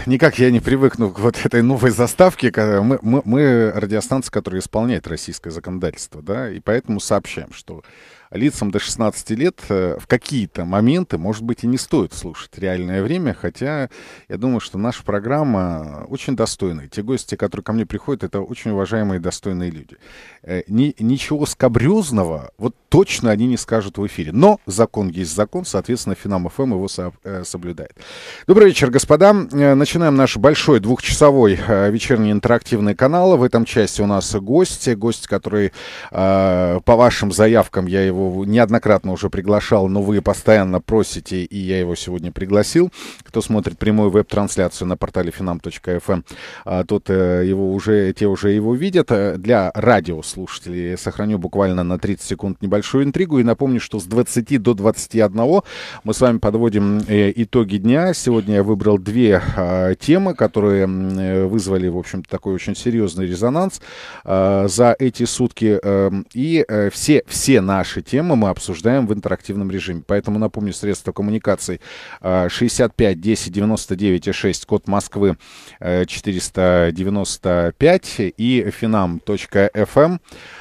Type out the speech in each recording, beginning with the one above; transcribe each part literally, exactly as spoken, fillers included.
никак я не привыкну к вот этой новой заставке. Мы, мы, мы радиостанция, которая исполняет российское законодательство, да, и поэтому сообщаем, что лицам до шестнадцати лет в какие-то моменты, может быть, и не стоит слушать «Реальное время», хотя я думаю, что наша программа очень достойная. Те гости, которые ко мне приходят, это очень уважаемые и достойные люди. Ни, ничего скабрезного вот точно они не скажут в эфире. Но закон есть закон, соответственно, Финам-ФМ его со, э, соблюдает. Добрый вечер, господа. Начинаем наш большой двухчасовой э, вечерний интерактивный канал. В этом части у нас гость, гость, который э, по вашим заявкам, я его неоднократно уже приглашал, но вы постоянно просите, и я его сегодня пригласил. Кто смотрит прямую веб-трансляцию на портале финам точка эф эм, тот его уже, те уже его видят. Для радиослушателей сохраню буквально на тридцать секунд небольшую интригу и напомню, что с двадцати до двадцати одного мы с вами подводим итоги дня. Сегодня я выбрал две темы, которые вызвали, в общем-то, такой очень серьезный резонанс за эти сутки. И все, все наши темы Темы мы обсуждаем в интерактивном режиме. Поэтому напомню, средства коммуникаций шестьдесят пять десять девяносто девять шесть, код Москвы четыреста девяносто пять и финам точка эф эм.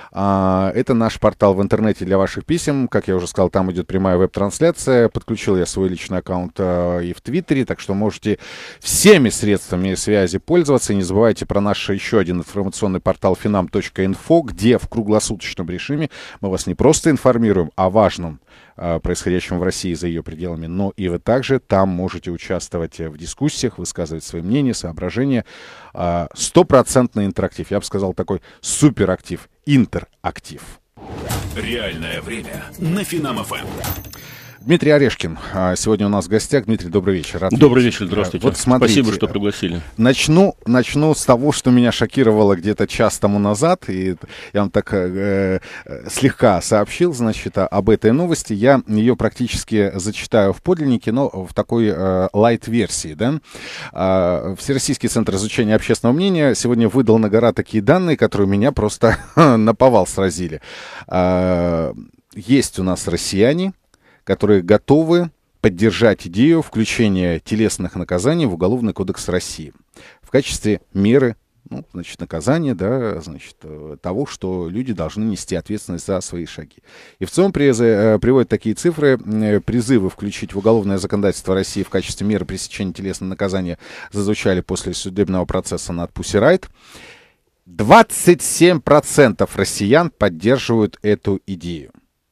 Это наш портал в интернете для ваших писем. Как я уже сказал, там идет прямая веб-трансляция. Подключил я свой личный аккаунт и в Твиттере, так что можете всеми средствами связи пользоваться. И не забывайте про наш еще один информационный портал финам точка инфо, где в круглосуточном режиме мы вас не просто информируем о важном происходящем в России за ее пределами, но и вы также там можете участвовать в дискуссиях, высказывать свои мнения, соображения. Стопроцентный интерактив. Я бы сказал, такой суперактив, интерактив. Реальное время на Финам-ФМ. Дмитрий Орешкин сегодня у нас в гостях. Дмитрий, добрый вечер. Рад добрый вечер, здравствуйте. Вот смотрите, спасибо, что пригласили. Начну, начну с того, что меня шокировало где-то час тому назад. И я вам так э, слегка сообщил, значит, об этой новости. Я ее практически зачитаю в подлиннике, но в такой э, лайт-версии. Да? Э, Всероссийский центр изучения общественного мнения сегодня выдал на гора такие данные, которые меня просто наповал сразили. Э, есть у нас россияне, которые готовы поддержать идею включения телесных наказаний в Уголовный кодекс России в качестве меры, ну, значит, наказания, да, значит, того, что люди должны нести ответственность за свои шаги. И в целом приводят такие цифры: призывы включить в уголовное законодательство России в качестве меры пресечения телесного наказания зазвучали после судебного процесса над Pussy Riot. двадцать семь процентов россиян поддерживают эту идею.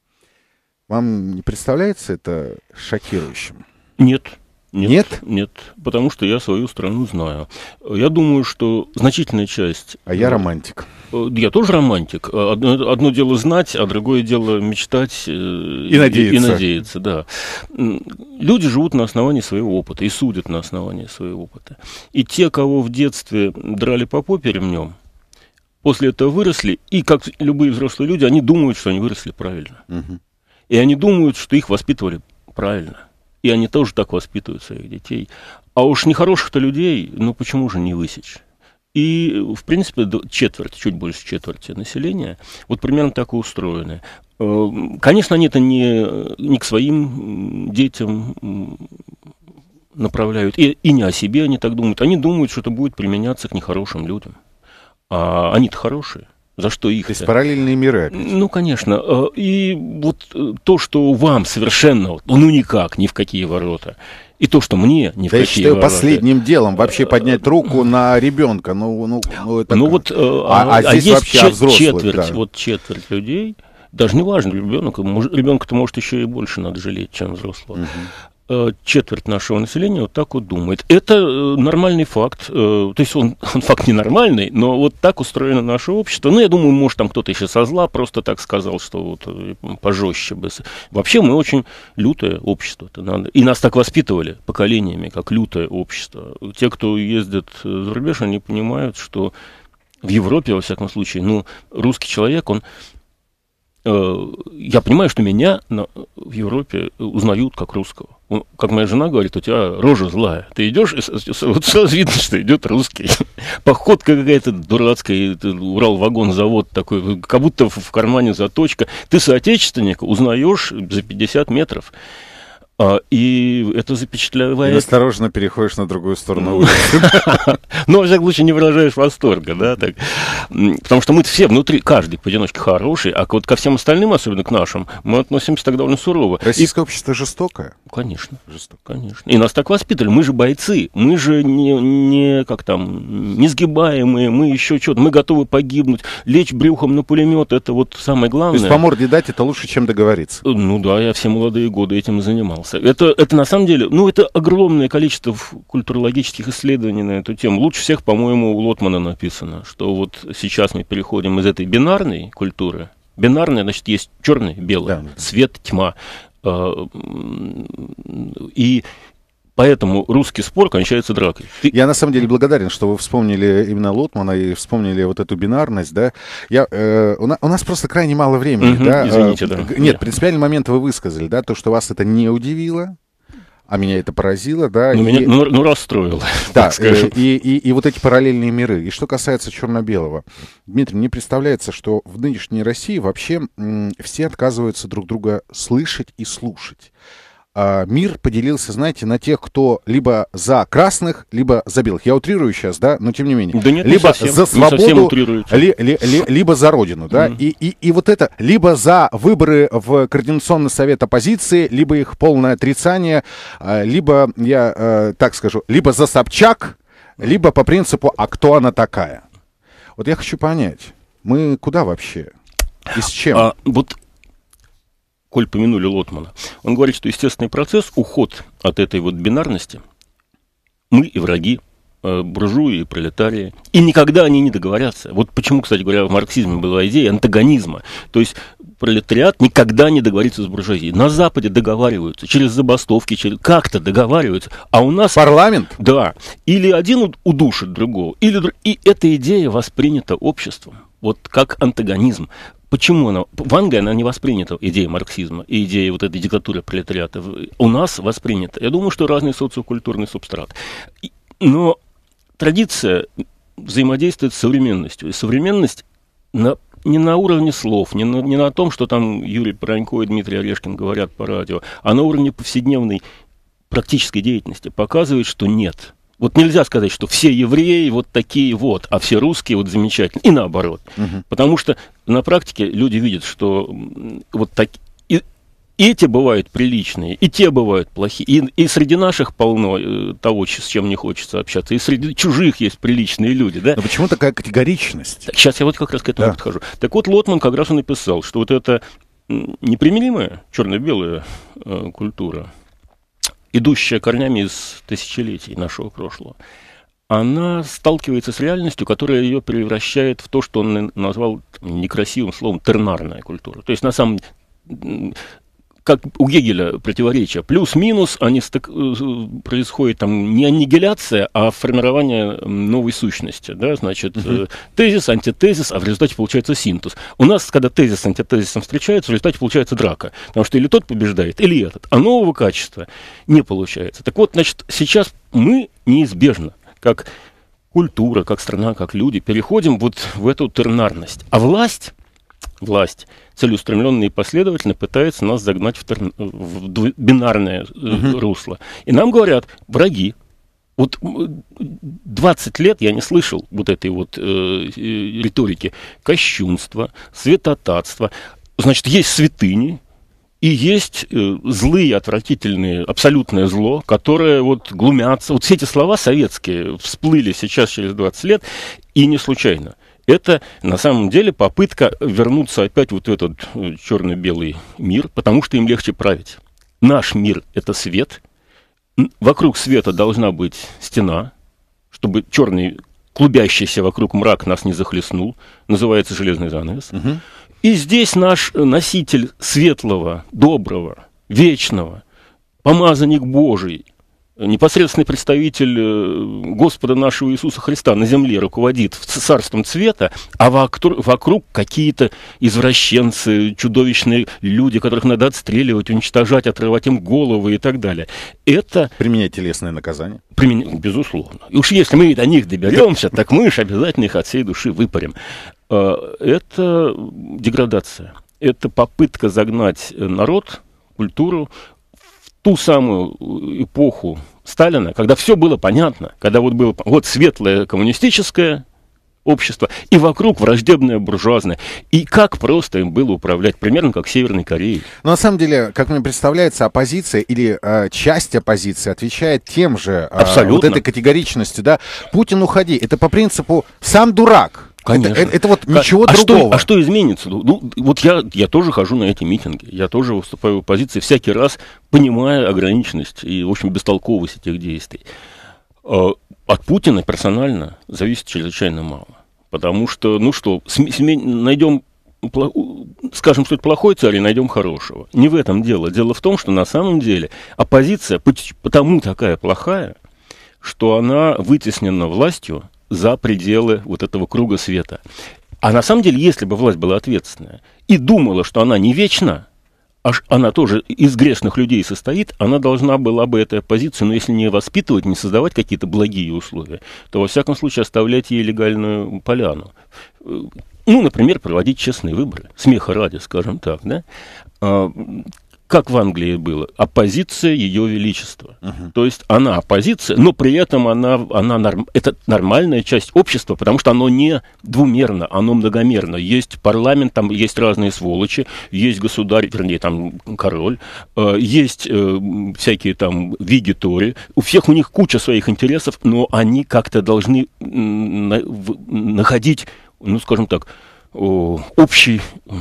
Вам не представляется это шокирующим? Нет. Нет, нет? Нет, потому что я свою страну знаю. Я думаю, что значительная часть... А я романтик. Я тоже романтик. Одно, одно дело знать, а другое дело мечтать и, и надеяться. И, и надеяться, да. Люди живут на основании своего опыта и судят на основании своего опыта. И те, кого в детстве драли по попе ремнем, после этого выросли, и как любые взрослые люди, они думают, что они выросли правильно. Угу. И они думают, что их воспитывали правильно. И они тоже так воспитывают своих детей. А уж нехороших-то людей, ну почему же не высечь? И, в принципе, четверть, чуть больше четверти населения вот примерно так и устроены. Конечно, они это не, не к своим детям направляют, и, и не о себе они так думают. Они думают, что это будет применяться к нехорошим людям. А они-то хорошие. За что их? То есть параллельные миры опять. Ну, конечно. И вот то, что вам совершенно, ну, никак, ни в какие ворота, и то, что мне ни в да какие я считаю ворота. Последним делом вообще поднять руку на ребенка. Ну, ну, ну, это ну вот, а, а, а здесь есть вообще о взрослых, четверть, да. вот четверть людей, даже не важно, ребенок, ребенка-то, может, еще и больше надо жалеть, чем взрослого. Угу. Четверть нашего населения вот так вот думает. Это нормальный факт. То есть он, он факт ненормальный, но вот так устроено наше общество. Ну, я думаю, может, там кто-то еще со зла просто так сказал, что вот пожестче бы. Вообще мы очень лютое общество. И нас так воспитывали поколениями, как лютое общество. Те, кто ездит за рубеж, они понимают, что в Европе, во всяком случае, ну, русский человек, он... Я понимаю, что меня на, в Европе узнают как русского. Как моя жена говорит, у тебя рожа злая. Ты идешь, и вот сразу видно, что идет русский. Походка какая-то дурацкая, Урал-вагон-завод такой, как будто в кармане заточка. Ты соотечественника узнаешь за пятьдесят метров. И это запечатлевает... И осторожно переходишь на другую сторону улицы. Но, во всяком случае, не выражаешь восторга, да, так. Потому что мы все внутри, каждый поодиночке хороший, а вот ко всем остальным, особенно к нашим, мы относимся так довольно сурово. Российское общество жестокое? Конечно. Жестоко. Конечно. И нас так воспитали. Мы же бойцы, мы же не, не как там, несгибаемые, мы еще что-то, мы готовы погибнуть, лечь брюхом на пулемет, это вот самое главное. То есть по морде дать это лучше, чем договориться? Ну да, я все молодые годы этим и занимался. Это, это на самом деле, ну, это огромное количество культурологических исследований на эту тему. Лучше всех, по-моему, у Лотмана написано, что вот сейчас мы переходим из этой бинарной культуры. Бинарная, значит, есть черное, белое, да, свет, тьма. И поэтому русский спор кончается дракой. Ты... Я на самом деле благодарен, что вы вспомнили именно Лотмана и вспомнили вот эту бинарность, да. Я, э, у, на, у нас просто крайне мало времени, угу, да. Извините, да. Нет, Нет, принципиальный момент вы высказали, да, то, что вас это не удивило, а меня это поразило, да. Ну, и... меня, ну, ну расстроило. Да, э, и, и, и вот эти параллельные миры. И что касается черно-белого, Дмитрий, мне представляется, что в нынешней России вообще м, все отказываются друг друга слышать и слушать. А, мир поделился, знаете, на тех, кто либо за красных, либо за белых. Я утрирую сейчас, да, но тем не менее. Да нет, либо не совсем, за свободу, ли, ли, ли, либо за родину, да. Mm-hmm. И, и, и вот это, либо за выборы в Координационный совет оппозиции, либо их полное отрицание, либо, я так скажу, либо за Собчак, либо по принципу, а кто она такая? Вот я хочу понять, мы куда вообще? И с чем? А, вот... Коль помянули Лотмана, он говорит, что естественный процесс, уход от этой вот бинарности, мы и враги, э, буржуи и пролетарии, и никогда они не договорятся. Вот почему, кстати говоря, в марксизме была идея антагонизма, то есть пролетариат никогда не договорится с буржуазией. На Западе договариваются, через забастовки, через... как-то договариваются, а у нас... Парламент? Да, или один удушит другого, или... и эта идея воспринята обществом, вот как антагонизм. Почему она... В Англии она не воспринята, идея марксизма и идея вот этой диктатуры пролетариата. У нас воспринята. Я думаю, что разный социокультурный субстрат. Но традиция взаимодействует с современностью. И современность на, не на уровне слов, не на, не на том, что там Юрий Пронько и Дмитрий Орешкин говорят по радио, а на уровне повседневной практической деятельности показывает, что нет. Вот нельзя сказать, что все евреи вот такие вот, а все русские вот замечательные. И наоборот. Угу. Потому что на практике люди видят, что вот так... и, и эти бывают приличные, и те бывают плохие. И, и среди наших полно э, того, с чем не хочется общаться. И среди чужих есть приличные люди. Да? Но почему такая категоричность? Так, сейчас я вот как раз к этому да. подхожу. Так вот, Лотман как раз и написал, что вот эта непримиримая черно-белая э, культура, идущая корнями из тысячелетий нашего прошлого, она сталкивается с реальностью, которая ее превращает в то, что он назвал некрасивым словом тернарная культура. То есть, на самом деле, как у Гегеля противоречия, плюс-минус, они стык, происходит там не аннигиляция, а формирование новой сущности. Да? Значит, uh-huh. тезис, антитезис, а в результате получается синтез. У нас, когда тезис с антитезисом встречаются, в результате получается драка. Потому что или тот побеждает, или этот. А нового качества не получается. Так вот, значит, сейчас мы неизбежно, как культура, как страна, как люди, переходим вот в эту тернарность. А власть... Власть целеустремленно и последовательно пытается нас загнать в, терн... в бинарное uh-huh. русло. И нам говорят, враги. Вот двадцать лет я не слышал вот этой вот э, риторики. Кощунство, святотатство. Значит, есть святыни, и есть э, злые, отвратительные, абсолютное зло, которое вот глумятся. Вот все эти слова советские всплыли сейчас через двадцать лет, и не случайно. Это, на самом деле, попытка вернуться опять вот в этот черно-белый мир, потому что им легче править. Наш мир — это свет. Вокруг света должна быть стена, чтобы черный, клубящийся вокруг мрак нас не захлестнул. Называется железный занавес. Угу. И здесь наш носитель светлого, доброго, вечного, помазанник Божий, непосредственный представитель Господа нашего Иисуса Христа на земле руководит царством цвета, а вокруг, вокруг какие-то извращенцы, чудовищные люди, которых надо отстреливать, уничтожать, отрывать им головы и так далее. Это... Применять телесное наказание? Применять, безусловно. И уж если мы до них доберемся, так мы же обязательно их от всей души выпарим. Это деградация. Это попытка загнать народ, культуру, ту самую эпоху Сталина, когда все было понятно, когда вот было вот светлое коммунистическое общество, и вокруг враждебное буржуазное. И как просто им было управлять, примерно как Северной Кореей. Но на самом деле, как мне представляется, оппозиция или э, часть оппозиции отвечает тем же, э, вот этой категоричностью, да, Путин, уходи. Это по принципу «сам дурак». Конечно. Это, это вот ничего а другого. Что, а что изменится? Ну, вот я, я тоже хожу на эти митинги, я тоже выступаю в оппозиции, всякий раз понимая ограниченность и, в общем, бестолковость этих действий. От Путина персонально зависит чрезвычайно мало. Потому что, ну что, найдем, скажем, что это плохой царь, и найдем хорошего. Не в этом дело. Дело в том, что на самом деле оппозиция потому такая плохая, что она вытеснена властью за пределы вот этого круга света. А на самом деле, если бы власть была ответственная и думала, что она не вечна, аж она тоже из грешных людей состоит, она должна была бы эту оппозицию, но если не воспитывать, не создавать какие-то благие условия, то, во всяком случае, оставлять ей легальную поляну. Ну, например, проводить честные выборы, смеха ради, скажем так, да? Как в Англии было, оппозиция Ее Величества. Uh-huh. То есть она оппозиция, но при этом она, она норм, это нормальная часть общества, потому что оно не двумерно, оно многомерно. Есть парламент, там есть разные сволочи, есть государь, вернее, там король, э, есть э, всякие там вигитори, у всех у них куча своих интересов, но они как-то должны на, в, находить, ну, скажем так, о, общий...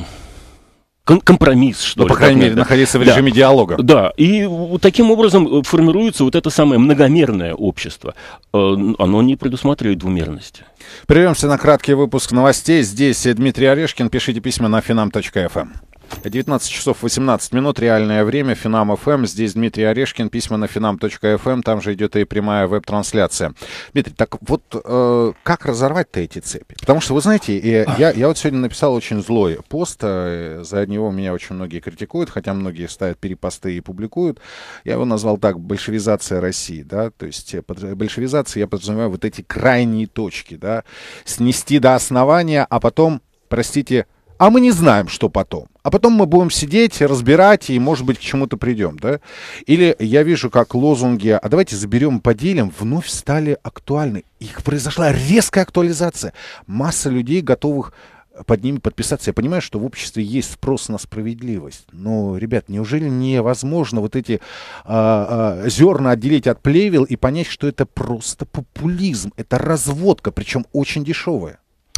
компромисс, что ну, ли. По крайней мере, находиться в режиме да. диалога. Да, и вот таким образом формируется вот это самое многомерное общество. Оно не предусматривает двумерности. Прервемся на краткий выпуск новостей. Здесь Дмитрий Орешкин. Пишите письма на финам точка эф эм. девятнадцать часов восемнадцать минут, реальное время, Финам эф эм. Здесь Дмитрий Орешкин, письма на финам точка эф эм, там же идет и прямая веб-трансляция. Дмитрий, так вот, э, как разорвать-то эти цепи? Потому что, вы знаете, э, я, я вот сегодня написал очень злой пост, э, за него меня очень многие критикуют, хотя многие ставят перепосты и публикуют. Я его назвал так: большевизация России, да, то есть под большевизацией я подразумеваю вот эти крайние точки, да, снести до основания, а потом, простите, а мы не знаем, что потом. А потом мы будем сидеть, разбирать и, может быть, к чему-то придем, да? Или я вижу, как лозунги «а давайте заберем, поделим» вновь стали актуальны. Их произошла резкая актуализация. Масса людей, готовых под ними подписаться. Я понимаю, что в обществе есть спрос на справедливость. Но, ребят, неужели невозможно вот эти а, а, зерна отделить от плевел и понять, что это просто популизм, это разводка, причем очень дешевая?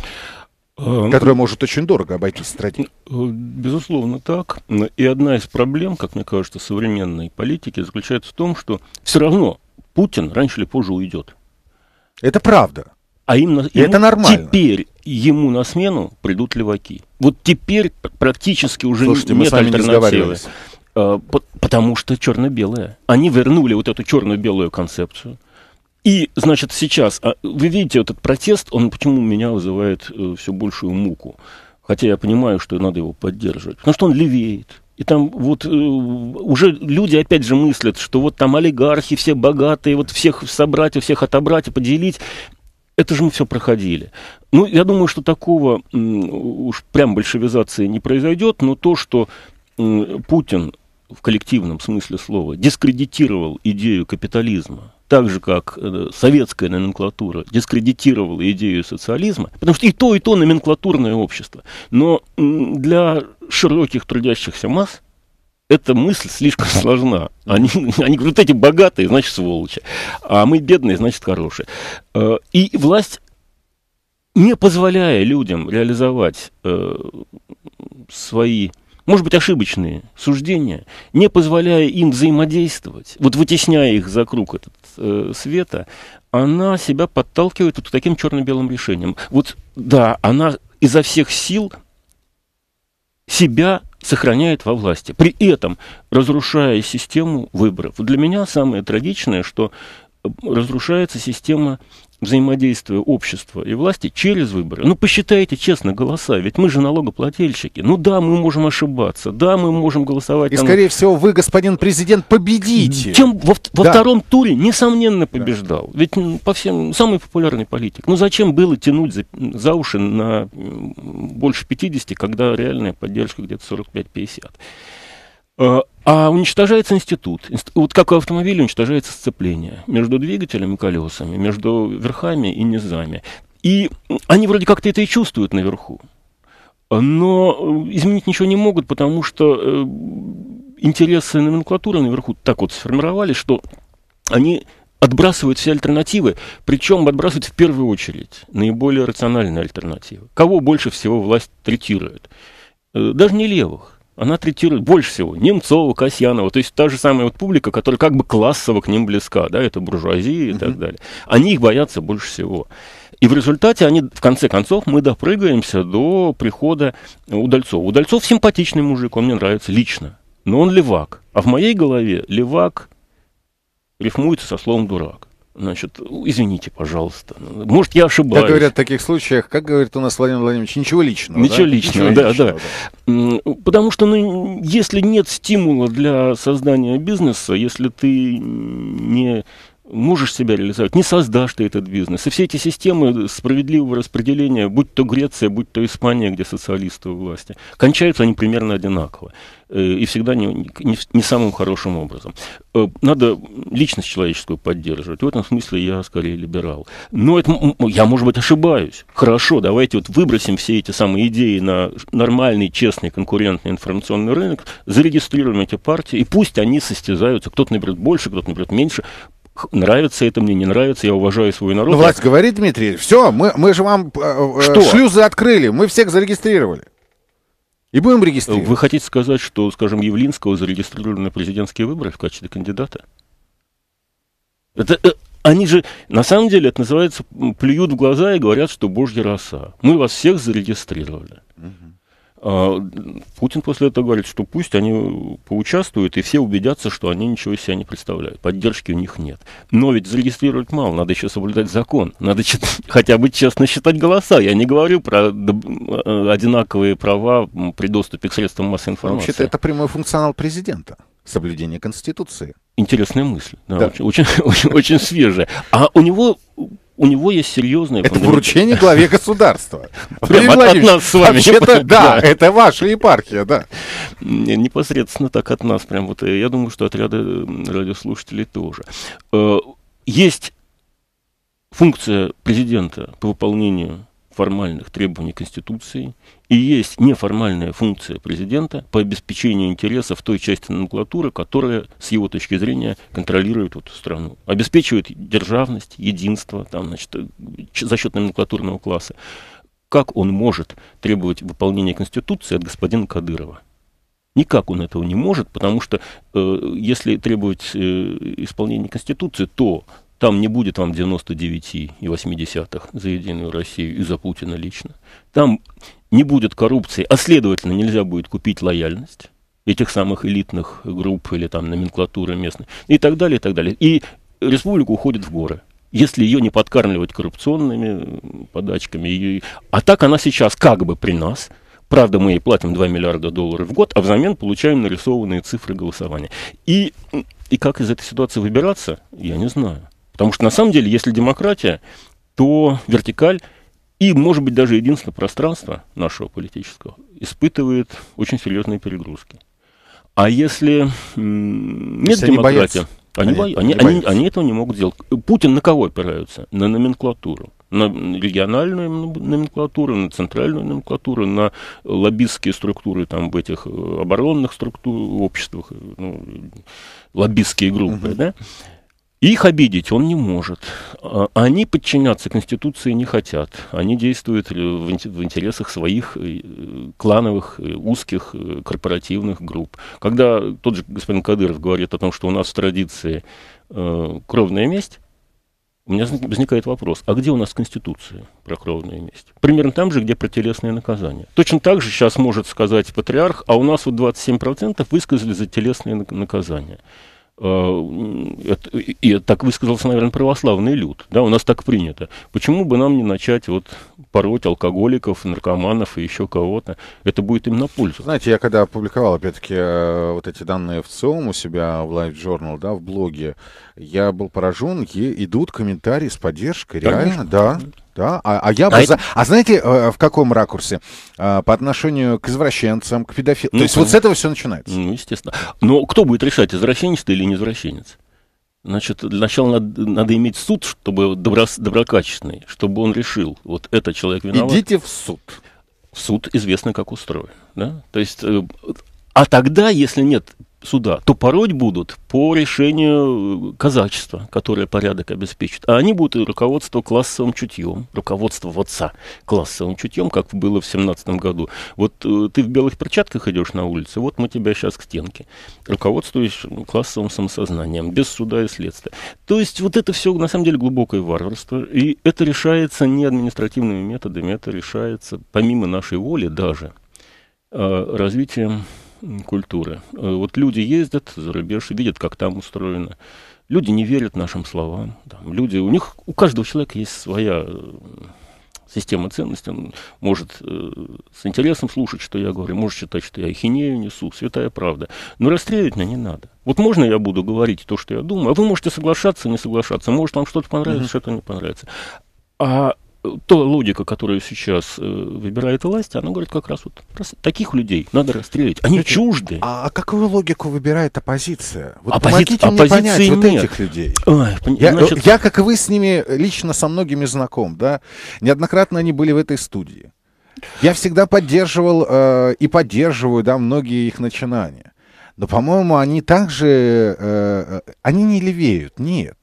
Которая может очень дорого обойтись стране. Безусловно, так. И одна из проблем, как мне кажется, современной политики заключается в том, что все равно Путин раньше или позже уйдет. Это правда. А именно, это нормально. Теперь ему на смену придут леваки. Вот теперь практически уже Слушайте, нет альтернативы. Не потому что черно-белое. Они вернули вот эту черно-белую концепцию. И, значит, сейчас, вы видите, этот протест, он почему меня вызывает э, все большую муку. Хотя я понимаю, что надо его поддерживать. Потому что он левеет. И там вот э, уже люди опять же мыслят, что вот там олигархи все богатые, вот всех собрать, всех отобрать и поделить. Это же мы все проходили. Ну, я думаю, что такого э, уж прям большевизации не произойдет, но то, что э, Путин в коллективном смысле слова дискредитировал идею капитализма, так же, как э, советская номенклатура дискредитировала идею социализма, потому что и то, и то номенклатурное общество. Но м, для широких трудящихся масс эта мысль слишком сложна. Они, они говорят, вот эти богатые, значит, сволочи, а мы бедные, значит, хорошие. Э, и власть, не позволяя людям реализовать э, свои, может быть, ошибочные суждения, не позволяя им взаимодействовать, вот вытесняя их за круг этот э, света, она себя подталкивает вот к таким черно-белым решениям. Вот, да, она изо всех сил себя сохраняет во власти, при этом разрушая систему выборов. Для меня самое трагичное, что разрушается система взаимодействия общества и власти через выборы. Ну, посчитайте честно голоса, ведь мы же налогоплательщики. Ну да, мы можем ошибаться, да, мы можем голосовать. И, там... скорее всего, вы, господин президент, победите. Чем во, во да. втором туре, несомненно, побеждал. Да. Ведь по всем самый популярный политик. Ну, зачем было тянуть за, за уши на больше пятидесяти, когда реальная поддержка где-то сорок пять - пятьдесят? А уничтожается институт. Вот как в автомобиле уничтожается сцепление между двигателем и колесами, между верхами и низами. И они вроде как-то это и чувствуют наверху. Но изменить ничего не могут, потому что интересы номенклатуры наверху так вот сформировались, что они отбрасывают все альтернативы, причем отбрасывают в первую очередь наиболее рациональные альтернативы. Кого больше всего власть третирует? Даже не левых. Она третирует больше всего Немцова, Касьянова, то есть та же самая вот публика, которая как бы классово к ним близка, да, это буржуазия и mm-hmm. так далее. Они их боятся больше всего. И в результате они, в конце концов, мы допрыгаемся до прихода Удальцова. Удальцов симпатичный мужик, он мне нравится лично, но он левак. А в моей голове левак рифмуется со словом дурак. Значит, извините, пожалуйста. Может, я ошибаюсь. Как говорят в таких случаях, как говорит у нас Владимир Владимирович, ничего личного. Ничего да? личного, ничего да, личного, да, да. Потому что, ну, если нет стимула для создания бизнеса, если ты не можешь себя реализовать, не создашь ты этот бизнес. И все эти системы справедливого распределения, будь то Греция, будь то Испания, где социалисты у власти, кончаются они примерно одинаково. И всегда не, не, не самым хорошим образом. Надо личность человеческую поддерживать. В этом смысле я скорее либерал. Но это, я, может быть, ошибаюсь. Хорошо, давайте вот выбросим все эти самые идеи на нормальный, честный, конкурентный информационный рынок, зарегистрируем эти партии, и пусть они состязаются. Кто-то наберет больше, кто-то наберет меньше. Нравится это мне, не нравится, я уважаю свой народ. Ну, власть я... говорит, Дмитрий, все, мы, мы же вам э, шлюзы открыли, мы всех зарегистрировали. И будем регистрировать. Вы хотите сказать, что, скажем, Явлинского зарегистрировали на президентские выборы в качестве кандидата? Это, э, они же, на самом деле, это называется, плюют в глаза и говорят, что божья роса. Мы вас всех зарегистрировали. Угу. А, Путин после этого говорит, что пусть они поучаствуют, и все убедятся, что они ничего из себя не представляют. Поддержки у них нет. Но ведь зарегистрировать мало, надо еще соблюдать закон. Надо хотя бы честно считать голоса. Я не говорю про одинаковые права при доступе к средствам массовой информации. Вообще-то это прямой функционал президента. Соблюдение Конституции. Интересная мысль. Да, да. Очень, очень, очень, очень свежая. А у него... У него есть серьезное... Это поручение главе государства. Прямо от, от нас с вами. Вообще-то, да, это ваша епархия, да. Непосредственно так от нас. Прям вот, я думаю, что от ряда радиослушателей тоже. Есть функция президента по выполнению формальных требований Конституции, и есть неформальная функция президента по обеспечению интересов той части номенклатуры, которая, с его точки зрения, контролирует эту страну. Обеспечивает державность, единство там, значит, за счет номенклатурного класса. Как он может требовать выполнения Конституции от господина Кадырова? Никак он этого не может, потому что э, если требовать э, исполнения Конституции, то там не будет вам девяносто девять целых восемь десятых за Единую Россию и за Путина лично. Там не будет коррупции, а следовательно нельзя будет купить лояльность этих самых элитных групп или там номенклатуры местной и так далее, и так далее. И республика уходит в горы, если ее не подкармливать коррупционными подачками. Ее... А так она сейчас как бы при нас. Правда, мы ей платим два миллиарда долларов в год, а взамен получаем нарисованные цифры голосования. И, и как из этой ситуации выбираться, я не знаю. Потому что, на самом деле, если демократия, то вертикаль и, может быть, даже единственное пространство нашего политического испытывает очень серьезные перегрузки. А если м- нет если демократии, они, они, они, они, они, они, они этого не могут делать. Путин на кого опираются? На номенклатуру. На региональную номенклатуру, на центральную номенклатуру, на лоббистские структуры там, в этих оборонных структурах, обществах, ну, лоббистские группы, uh-huh. да? Их обидеть он не может. Они подчиняться Конституции не хотят. Они действуют в интересах своих клановых, узких, корпоративных групп. Когда тот же господин Кадыров говорит о том, что у нас в традиции кровная месть, у меня возникает вопрос, а где у нас в Конституции про кровную месть? Примерно там же, где про телесные наказания. Точно так же сейчас может сказать патриарх, а у нас вот двадцать семь процентов высказали за телесные наказания. Это, и так высказался, наверное, православный люд. Да, у нас так принято. Почему бы нам не начать вот пороть алкоголиков, наркоманов и еще кого-то? Это будет им на пользу. Знаете, я когда опубликовал, опять-таки, вот эти данные в ЦИОМ у себя в Live Journal, да, в блоге, я был поражен, идут комментарии с поддержкой. Реально, Конечно. да. Да? А, а я бы а, за... это... а знаете, в каком ракурсе? По отношению к извращенцам, к педофилам. Ну, То есть, понятно. Вот с этого все начинается. Ну, естественно. Но кто будет решать, извращенец ты или не извращенец? Значит, для начала надо, надо иметь суд, чтобы добро, доброкачественный, чтобы он решил, вот этот человек виноват. Идите в суд. Суд известно, как устроен. Да? То есть, э, а тогда, если нет суда, то пороть будут по решению казачества, которое порядок обеспечит. А они будут руководство классовым чутьем, руководствоваться классовым чутьем, как было в семнадцатом году. Вот э, ты в белых перчатках идешь на улице, вот мы тебя сейчас к стенке. Руководствуешь классовым самосознанием, без суда и следствия. То есть вот это все на самом деле глубокое варварство, и это решается не административными методами, это решается помимо нашей воли даже э, развитием культуры. Вот люди ездят за рубеж, видят, как там устроено. Люди не верят нашим словам. Там, люди, у них, у каждого человека есть своя система ценностей. Он может э, с интересом слушать, что я говорю, может считать, что я ахинею несу, святая правда. Но расстрелять меня не надо. Вот можно я буду говорить то, что я думаю, а вы можете соглашаться, не соглашаться. Может, вам что-то понравится, mm-hmm. что-то не понравится. А та логика, которую сейчас э, выбирает власть, она говорит как раз вот раз, таких людей надо расстрелять. Они Смотрите, чужды. А, а какую логику выбирает оппозиция? Вот Оппози... помогите мне понять нет. вот этих людей. Ой, я, значит... я, как и вы, с ними лично со многими знаком, да. Неоднократно они были в этой студии. Я всегда поддерживал э, и поддерживаю, да, многие их начинания. Но, по-моему, они также, э, они не левеют, нет.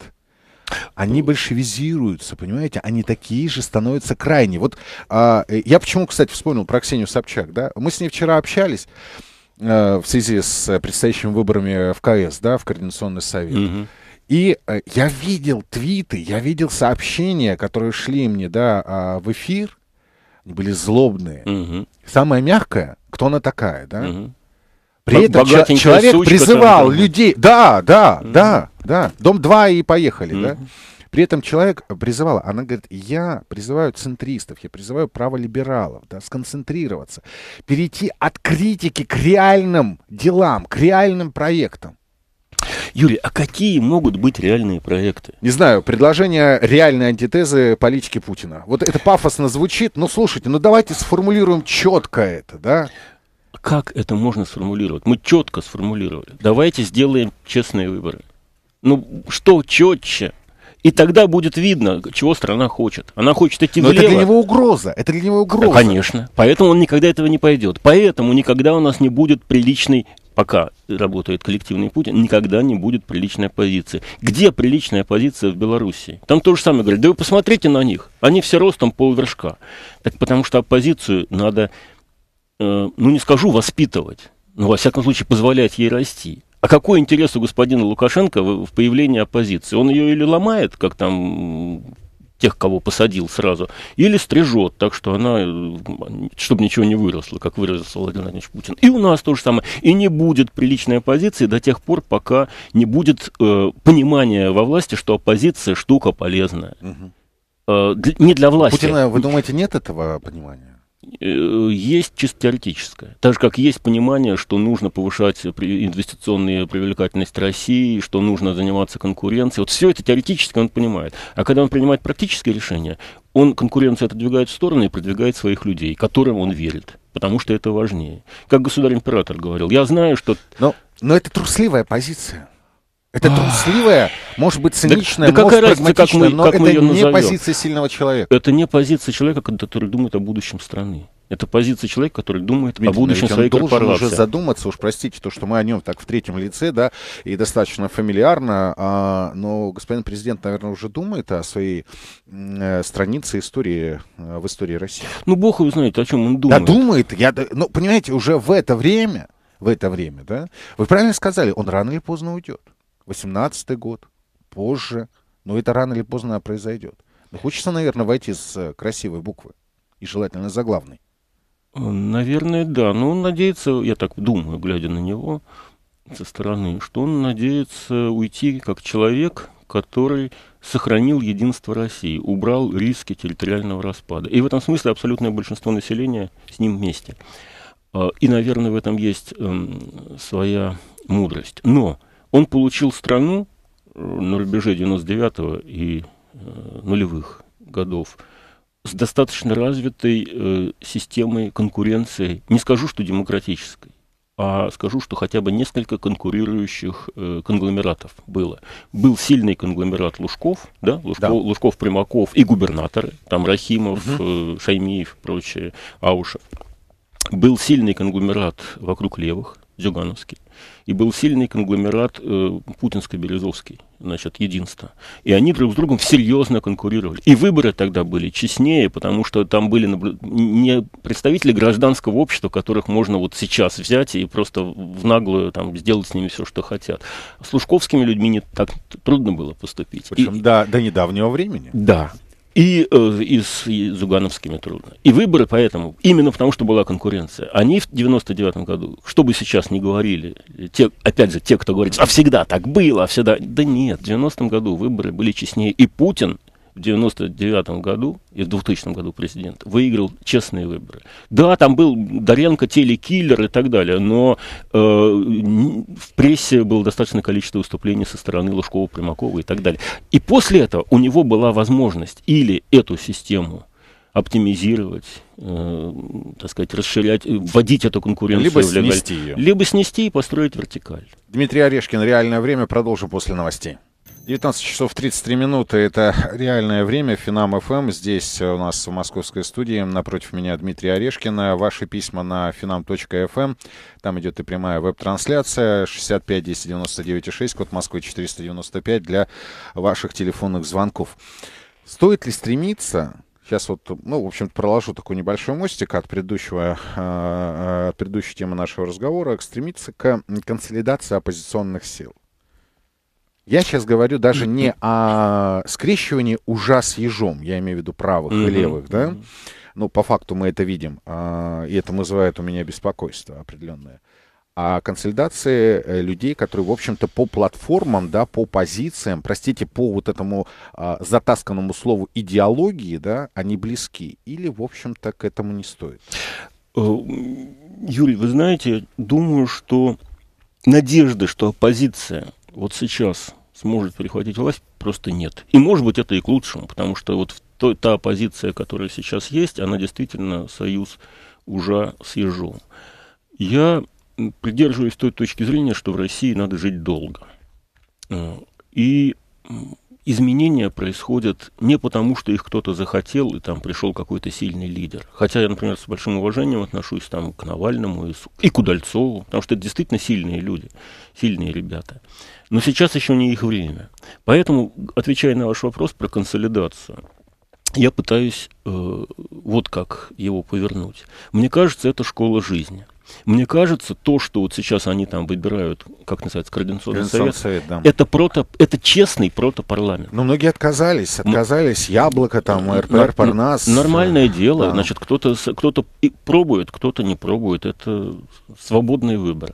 Они большевизируются, понимаете? Они такие же становятся крайне. Вот а, я почему, кстати, вспомнил про Ксению Собчак, да? Мы с ней вчера общались а, в связи с предстоящими выборами в ка эс, да, в Координационный совет. Mm-hmm. И а, я видел твиты, я видел сообщения, которые шли мне, да, а, в эфир. Они были злобные. Mm-hmm. Самое мягкое, кто она такая, да? Mm-hmm. При этом человек призывал там, людей... Да, да, mm-hmm. да, да. Дом-два и поехали, mm-hmm. да. При этом человек призывал, она говорит, я призываю центристов, я призываю праволибералов, да, сконцентрироваться, перейти от критики к реальным делам, к реальным проектам. Юрий, а какие могут быть реальные проекты? Не знаю, предложение реальной антитезы политики Путина. Вот это пафосно звучит, но слушайте, ну давайте сформулируем четко это, да. Как это можно сформулировать? Мы четко сформулировали. Давайте сделаем честные выборы. Ну, что четче? И тогда будет видно, чего страна хочет. Она хочет идти Но влево. Это для него угроза. Это для него угроза. Конечно. Поэтому он никогда этого не пойдет. Поэтому никогда у нас не будет приличной, пока работает коллективный Путин, никогда не будет приличной оппозиции. Где приличная оппозиция в Белоруссии? Там то же самое говорят. Да вы посмотрите на них. Они все ростом полвершка. Так потому что оппозицию надо... ну, не скажу воспитывать, но, во всяком случае, позволять ей расти. А какой интерес у господина Лукашенко в, в появлении оппозиции? Он ее или ломает, как там тех, кого посадил сразу, или стрижет, так что она, чтобы ничего не выросло, как выразился Владимир Владимирович Путин. И у нас то же самое. И не будет приличной оппозиции до тех пор, пока не будет э, понимания во власти, что оппозиция штука полезная. Угу. Э, для, не для власти. Путина, вы думаете, нет этого понимания? Есть чисто теоретическое. Так же, как есть понимание, что нужно повышать инвестиционную привлекательность России, что нужно заниматься конкуренцией. Вот все это теоретически он понимает. А когда он принимает практические решения, он конкуренцию отодвигает в сторону и продвигает своих людей, которым он верит. Потому что это важнее. Как государь-император говорил, я знаю, что... Но, но это трусливая позиция. Это трусливая, может быть, циничная, да, да может, разница, прагматичная, как мы, но как это мы ее не назовем. Позиция сильного человека. Это не позиция человека, который думает о будущем страны. Это позиция человека, который думает Дмитрий, о будущем своей корпорации. Он должен уже задуматься, уж простите, то, что мы о нем так в третьем лице, да, и достаточно фамильярно, а, но господин президент, наверное, уже думает о своей э, странице истории э, в истории России. Ну, бог его знает, о чем он думает. Да, думает. Я, ну, понимаете, уже в это время, в это время, да, вы правильно сказали, он рано или поздно уйдет. восемнадцатый год, позже, но это рано или поздно произойдет. Но хочется, наверное, войти с красивой буквы и желательно заглавной. Наверное, да. Но он надеется, я так думаю, глядя на него со стороны, что он надеется уйти как человек, который сохранил единство России, убрал риски территориального распада. И в этом смысле абсолютное большинство населения с ним вместе. И, наверное, в этом есть своя мудрость. Но он получил страну на рубеже девяносто девятого и нулевых годов с достаточно развитой э, системой конкуренции, не скажу, что демократической, а скажу, что хотя бы несколько конкурирующих э, конгломератов было. Был сильный конгломерат Лужков, да, Лужков, да. Лужков, Примаков и губернаторы, там Рахимов, угу. э, Шаймиев, прочие, Аушев. Был сильный конгломерат вокруг левых, Зюгановский, и был сильный конгломерат э, путинско-березовский, значит, единство. И они друг с другом серьезно конкурировали. И выборы тогда были честнее, потому что там были наблю... не представители гражданского общества, которых можно вот сейчас взять и просто в наглую там, сделать с ними все, что хотят. С лужковскими людьми не так трудно было поступить. Причем и... до, до недавнего времени. Да. И, э, и с и Зюгановскими трудно. И выборы поэтому, именно потому что была конкуренция, они в девяносто девятом году, что бы сейчас ни говорили, те, опять же, те, кто говорит, а всегда так было, а всегда... Да нет, в девяностом году выборы были честнее. И Путин в девяносто девятом году и в двухтысячном году президент выиграл честные выборы. Да, там был Доренко, телекиллер и так далее, но э, в прессе было достаточное количество выступлений со стороны Лужкова, Примакова и так далее. И после этого у него была возможность или эту систему оптимизировать, э, так сказать, расширять, вводить эту конкуренцию. Либо снести ее. Либо снести и построить вертикаль. Дмитрий Орешкин, «Реальное время». Продолжим после новостей. девятнадцать часов тридцать три минуты, это «Реальное время», Финам-ФМ. Здесь у нас в московской студии, напротив меня Дмитрий Орешкин. Ваши письма на финам точка эф эм, там идет и прямая веб-трансляция, шестьдесят пять десять девяносто девять шесть, код Москвы четыреста девяносто пять для ваших телефонных звонков. Стоит ли стремиться... Сейчас вот, ну, в общем-то, проложу такой небольшой мостик от предыдущего, от предыдущей темы нашего разговора, стремиться к консолидации оппозиционных сил. Я сейчас говорю даже не о скрещивании ужа с ежом, я имею в виду правых mm-hmm. и левых, да? Mm-hmm. Ну, по факту мы это видим, и это вызывает у меня беспокойство определенное. О консолидации людей, которые, в общем-то, по платформам, да, по позициям, простите, по вот этому а, затасканному слову идеологии, да, они близки. Или, в общем-то, к этому не стоит? Юрий, вы знаете, думаю, что надежды, что оппозиция вот сейчас сможет перехватить власть, просто нет. И, может быть, это и к лучшему, потому что вот то, та оппозиция, которая сейчас есть, она действительно союз ужа с ежом. Я придерживаюсь той точки зрения, что в России надо жить долго. И изменения происходят не потому, что их кто-то захотел, и там пришел какой-то сильный лидер. Хотя я, например, с большим уважением отношусь там, к Навальному и, и к Удальцову, потому что это действительно сильные люди, сильные ребята. Но сейчас еще не их время. Поэтому, отвечая на ваш вопрос про консолидацию, я пытаюсь э, вот как его повернуть. Мне кажется, это школа жизни. Мне кажется, то, что вот сейчас они там выбирают, как называется, Координационный совет, совет да. это, прото, это честный протопарламент. Но многие отказались, отказались, Яблоко, там, эр пэ эр, Парнас. Нормальное дело, да. Значит, кто-то, кто-то пробует, кто-то не пробует, это свободный выбор.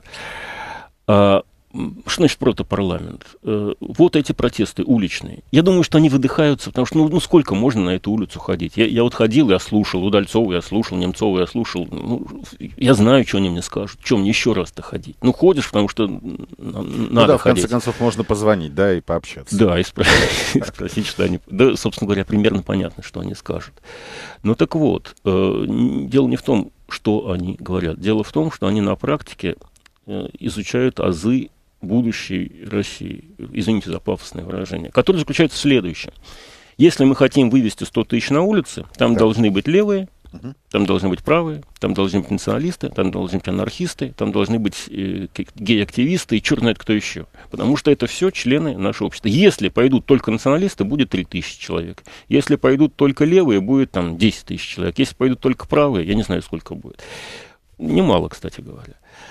А, что значит протопарламент? Вот эти протесты уличные. Я думаю, что они выдыхаются, потому что ну, ну сколько можно на эту улицу ходить? Я, я вот ходил, я слушал Удальцова, я слушал Немцова, я слушал. Ну, я знаю, что они мне скажут. Чем мне еще раз-то ходить? Ну, ходишь, потому что надо ну, да, в ходить. В конце концов, можно позвонить, да, и пообщаться. Да, и спросить, что они... Да, собственно говоря, примерно понятно, что они скажут. Ну, так вот, дело не в том, что они говорят. Дело в том, что они на практике изучают азы будущей России, извините за пафосное выражение, который заключается в следующем. Если мы хотим вывести сто тысяч на улицы, там да. должны быть левые, угу. там должны быть правые, там должны быть националисты, там должны быть анархисты, там должны быть э, гей-активисты и черт знает кто еще. Потому что это все члены нашего общества. Если пойдут только националисты, будет три тысячи человек. Если пойдут только левые, будет там десять тысяч человек. Если пойдут только правые, я не знаю, сколько будет. Немало, кстати говоря.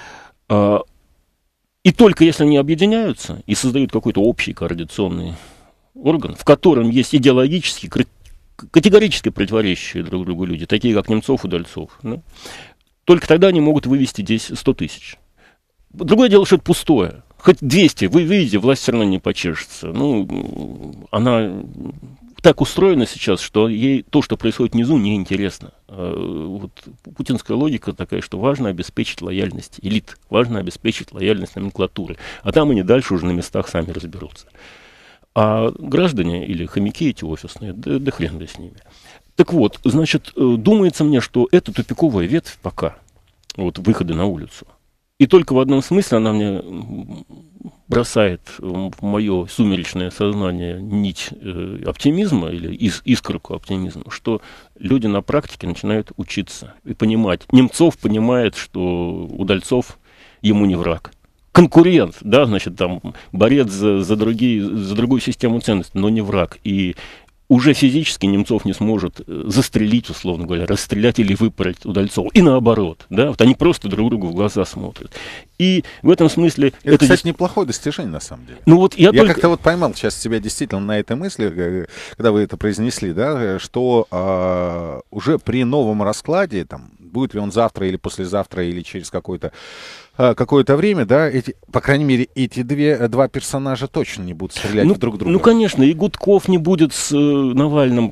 А, И только если они объединяются и создают какой-то общий координационный орган, в котором есть идеологически, категорически противоречащие друг другу люди, такие как Немцов и Удальцов, да, только тогда они могут вывести здесь сто тысяч. Другое дело, что это пустое. Хоть двести, вы видите, власть все равно не почешется. Ну, она так устроена сейчас, что ей то, что происходит внизу, неинтересно. Вот путинская логика такая, что важно обеспечить лояльность элит, важно обеспечить лояльность номенклатуры, а там они дальше уже на местах сами разберутся. А граждане или хомяки эти офисные, да, да хрен да с ними. Так вот, значит, думается мне, что это тупиковая ветвь пока, вот выходы на улицу. И только в одном смысле она мне бросает в мое сумеречное сознание нить э, оптимизма или ис- искорку оптимизма, что люди на практике начинают учиться и понимать. Немцов понимает, что Удальцов ему не враг. Конкурент, да, значит, там, борец за, за, другие, за другую систему ценностей, но не враг. И уже физически Немцов не сможет застрелить, условно говоря, расстрелять или выпороть Удальцова. И наоборот, да, вот они просто друг другу в глаза смотрят. И в этом смысле... Это, это кстати, дис... неплохое достижение, на самом деле. Ну, вот я я только... как-то вот поймал сейчас себя действительно на этой мысли, когда вы это произнесли, да, что а, уже при новом раскладе, там, будет ли он завтра или послезавтра, или через какой-то какое-то время, да, эти, по крайней мере, эти две, два персонажа точно не будут стрелять ну, в друг друга. Ну, конечно, и Гудков не будет с э, Навальным.